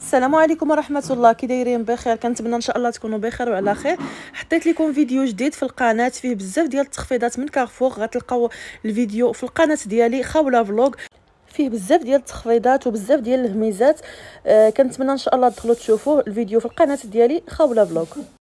السلام عليكم ورحمه الله. كي دايرين؟ بخير؟ كنتمنى ان شاء الله تكونوا بخير وعلى خير. حطيت لكم فيديو جديد في القناه فيه بزاف ديال التخفيضات من كارفور. غتلقاو الفيديو في القناه ديالي خوله فلوغ، فيه بزاف ديال التخفيضات وبزاف ديال الهميزات. كنتمنى ان شاء الله تدخلوا تشوفوا الفيديو في القناه ديالي خوله فلوغ.